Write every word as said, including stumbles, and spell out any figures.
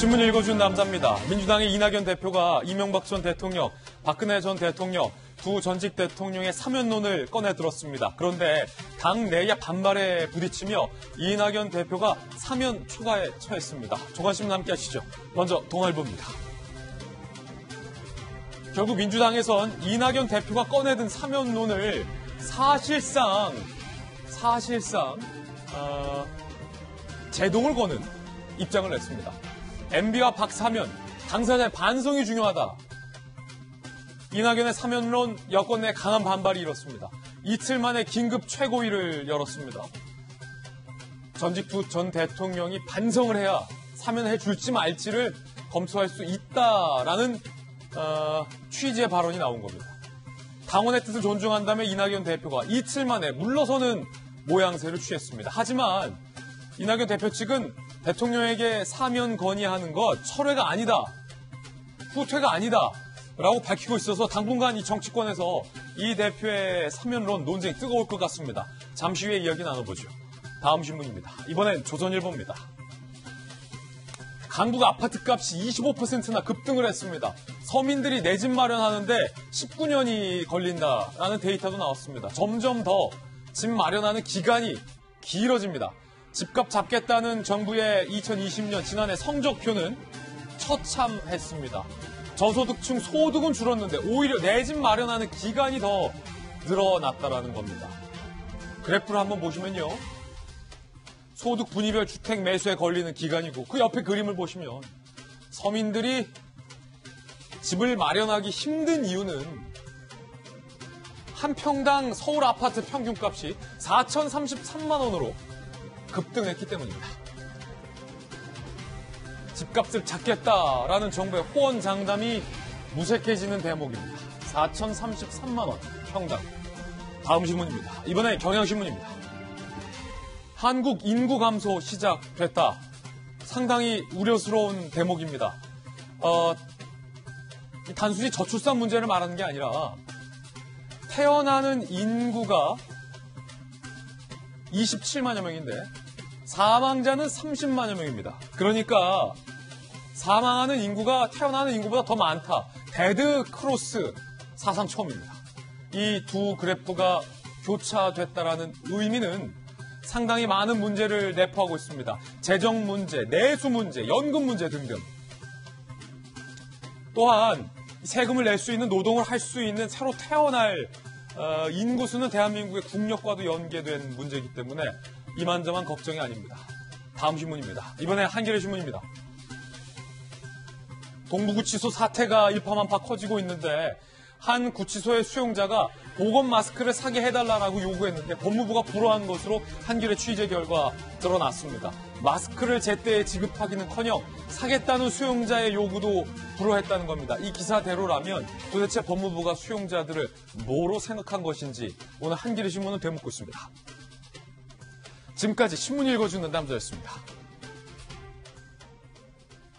신문 읽어준 남자입니다. 민주당의 이낙연 대표가 이명박 전 대통령, 박근혜 전 대통령 두 전직 대통령의 사면론을 꺼내 들었습니다. 그런데 당 내야 반발에 부딪히며 이낙연 대표가 사면 초과에 처했습니다. 조관심 함께 하시죠. 먼저 동아일보입니다. 결국 민주당에선 이낙연 대표가 꺼내든 사면론을 사실상 사실상 어, 제동을 거는 입장을 냈습니다. 엠비와 박사면, 당사자의 반성이 중요하다. 이낙연의 사면론 여권 내 강한 반발이 일었습니다. 이틀 만에 긴급 최고위를 열었습니다. 전직 두 전 대통령이 반성을 해야 사면해 줄지 말지를 검토할 수 있다라는 어, 취지의 발언이 나온 겁니다. 당원의 뜻을 존중한다며 이낙연 대표가 이틀 만에 물러서는 모양새를 취했습니다. 하지만 이낙연 대표 측은 대통령에게 사면 건의하는 것 철회가 아니다, 후퇴가 아니다 라고 밝히고 있어서 당분간 이 정치권에서 이 대표의 사면론 논쟁이 뜨거울 것 같습니다. 잠시 후에 이야기 나눠보죠. 다음 신문입니다. 이번엔 조선일보입니다. 강북 아파트 값이 이십오 퍼센트나 급등을 했습니다. 서민들이 내 집 마련하는데 십구 년이 걸린다라는 데이터도 나왔습니다. 점점 더 집 마련하는 기간이 길어집니다. 집값 잡겠다는 정부의 이천이십 년 지난해 성적표는 처참했습니다. 저소득층 소득은 줄었는데 오히려 내 집 마련하는 기간이 더 늘어났다라는 겁니다. 그래프를 한번 보시면요. 소득 분위별 주택 매수에 걸리는 기간이고 그 옆에 그림을 보시면 서민들이 집을 마련하기 힘든 이유는 한 평당 서울 아파트 평균값이 사천삼십삼만 원으로 급등했기 때문입니다. 집값을 잡겠다라는 정부의 호언장담이 무색해지는 대목입니다. 사천삼십삼만 원 평당. 다음 신문입니다. 이번엔 경향신문입니다. 한국 인구 감소 시작됐다. 상당히 우려스러운 대목입니다. 어, 단순히 저출산 문제를 말하는 게 아니라 태어나는 인구가 이십칠만여 명인데 사망자는 삼십만여 명입니다. 그러니까 사망하는 인구가 태어나는 인구보다 더 많다. 데드 크로스 사상 처음입니다. 이 두 그래프가 교차됐다라는 의미는 상당히 많은 문제를 내포하고 있습니다. 재정 문제, 내수 문제, 연금 문제 등등. 또한 세금을 낼 수 있는 노동을 할 수 있는 새로 태어날 어, 인구수는 대한민국의 국력과도 연계된 문제이기 때문에 이만저만 걱정이 아닙니다. 다음 신문입니다. 이번에 한겨레 신문입니다. 동부구치소 사태가 일파만파 커지고 있는데 한 구치소의 수용자가 보건 마스크를 사게 해달라고 요구했는데 법무부가 불허한 것으로 한겨레 취재 결과 드러났습니다. 마스크를 제때 지급하기는커녕 사겠다는 수용자의 요구도 불허했다는 겁니다. 이 기사대로라면 도대체 법무부가 수용자들을 뭐로 생각한 것인지 오늘 한겨레 신문은 되묻고 있습니다. 지금까지 신문 읽어주는 남자였습니다.